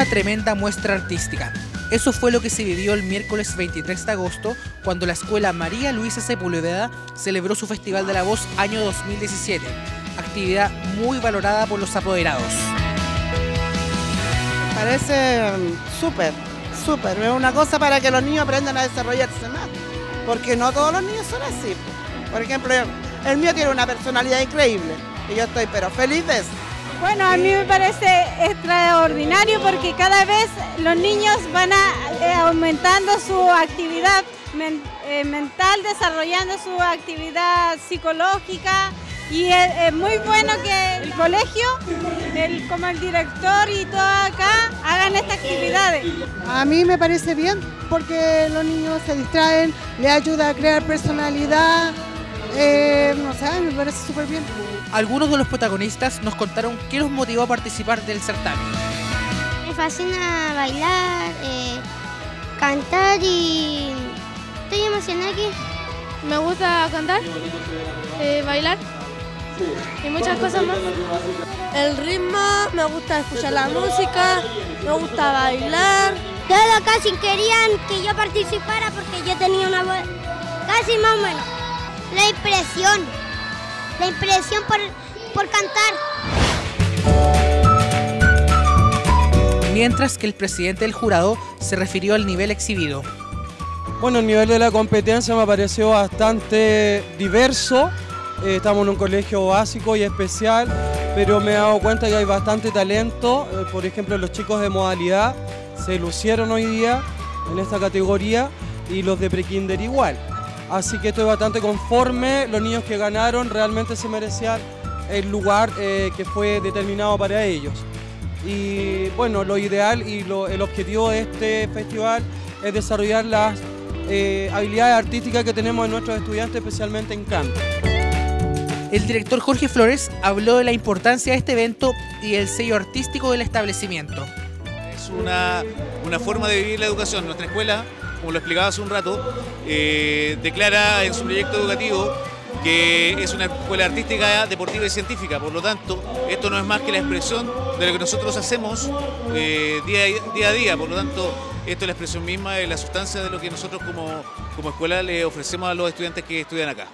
una tremenda muestra artística. Eso fue lo que se vivió el miércoles 23 de agosto, cuando la Escuela María Luisa Sepúlveda celebró su Festival de la Voz año 2017, actividad muy valorada por los apoderados. Parece súper, es una cosa para que los niños aprendan a desarrollarse más, porque no todos los niños son así. Por ejemplo, el mío tiene una personalidad increíble y yo estoy pero feliz de eso. Bueno, a mí me parece extraordinario porque cada vez los niños van aumentando su actividad mental, desarrollando su actividad psicológica, y es muy bueno que el colegio, como el director y todo acá, hagan estas actividades. A mí me parece bien porque los niños se distraen, les ayuda a crear personalidad, no sé, me parece súper bien. Algunos de los protagonistas nos contaron qué los motivó a participar del certamen. Me fascina bailar, cantar y estoy emocionada aquí. Me gusta cantar, bailar y muchas cosas más. El ritmo, me gusta escuchar la música, me gusta bailar. Todos casi querían que yo participara porque yo tenía una voz casi más o menos. La impresión por cantar. Mientras que el presidente del jurado se refirió al nivel exhibido. Bueno, el nivel de la competencia me pareció bastante diverso. Estamos en un colegio básico y especial, pero me he dado cuenta que hay bastante talento. Por ejemplo, los chicos de modalidad se lucieron hoy día en esta categoría y los de prekinder igual. Así que estoy bastante conforme. Los niños que ganaron realmente se merecían el lugar que fue determinado para ellos. Y bueno, lo ideal y el objetivo de este festival es desarrollar las habilidades artísticas que tenemos en nuestros estudiantes, especialmente en canto. El director Jorge Flores habló de la importancia de este evento y el sello artístico del establecimiento. Es una forma de vivir la educación. Nuestra escuela, como lo explicaba hace un rato, declara en su proyecto educativo que es una escuela artística, deportiva y científica. Por lo tanto, esto no es más que la expresión de lo que nosotros hacemos día a día. Por lo tanto, esto es la expresión misma de la sustancia de lo que nosotros como escuela le ofrecemos a los estudiantes que estudian acá.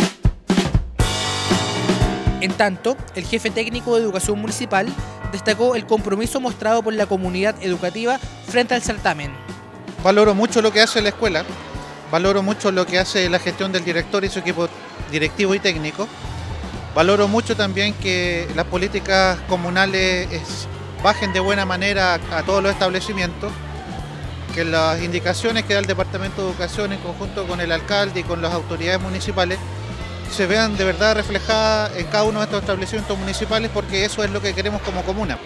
En tanto, el jefe técnico de Educación Municipal destacó el compromiso mostrado por la comunidad educativa frente al certamen. Valoro mucho lo que hace la escuela, valoro mucho lo que hace la gestión del director y su equipo directivo y técnico. Valoro mucho también que las políticas comunales bajen de buena manera a todos los establecimientos, que las indicaciones que da el Departamento de Educación en conjunto con el alcalde y con las autoridades municipales se vean de verdad reflejadas en cada uno de estos establecimientos municipales, porque eso es lo que queremos como comuna.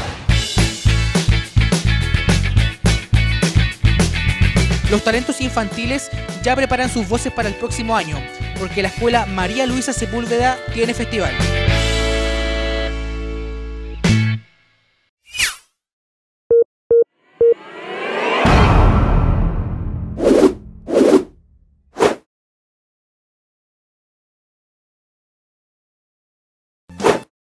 Los talentos infantiles ya preparan sus voces para el próximo año, porque la Escuela María Luisa Sepúlveda tiene festival.